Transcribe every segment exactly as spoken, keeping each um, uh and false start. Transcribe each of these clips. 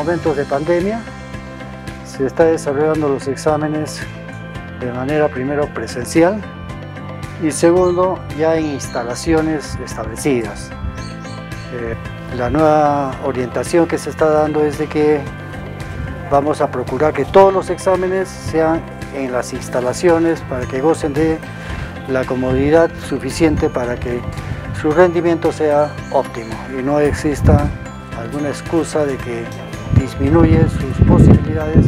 momentos de pandemia se está desarrollando los exámenes de manera primero presencial y segundo ya en instalaciones establecidas. Eh, la nueva orientación que se está dando es de que vamos a procurar que todos los exámenes sean en las instalaciones para que gocen de la comodidad suficiente para que su rendimiento sea óptimo y no exista alguna excusa de que disminuye sus posibilidades.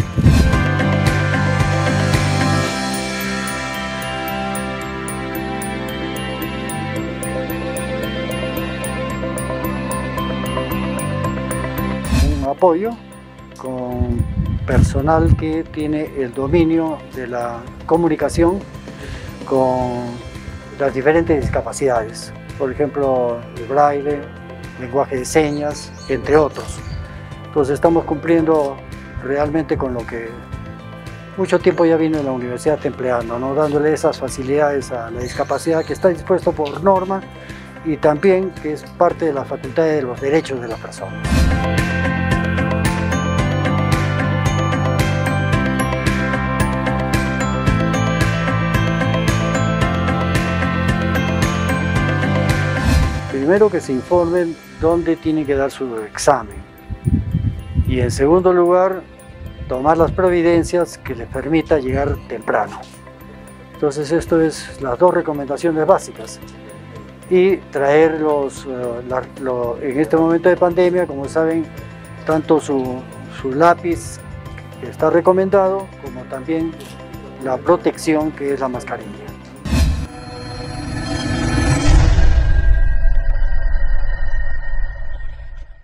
Un apoyo con personal que tiene el dominio de la comunicación con las diferentes discapacidades, por ejemplo el braille, lenguaje de señas, entre otros. Entonces estamos cumpliendo realmente con lo que mucho tiempo ya vino en la universidad empleando, ¿no? Dándole esas facilidades a la discapacidad que está dispuesto por norma y también que es parte de la facultad de los derechos de la persona. Primero que se informen dónde tienen que dar su examen y en segundo lugar tomar las providencias que les permita llegar temprano. Entonces esto es las dos recomendaciones básicas y traer los, uh, la, lo, en este momento de pandemia, como saben, tanto su, su lápiz que está recomendado como también la protección que es la mascarilla.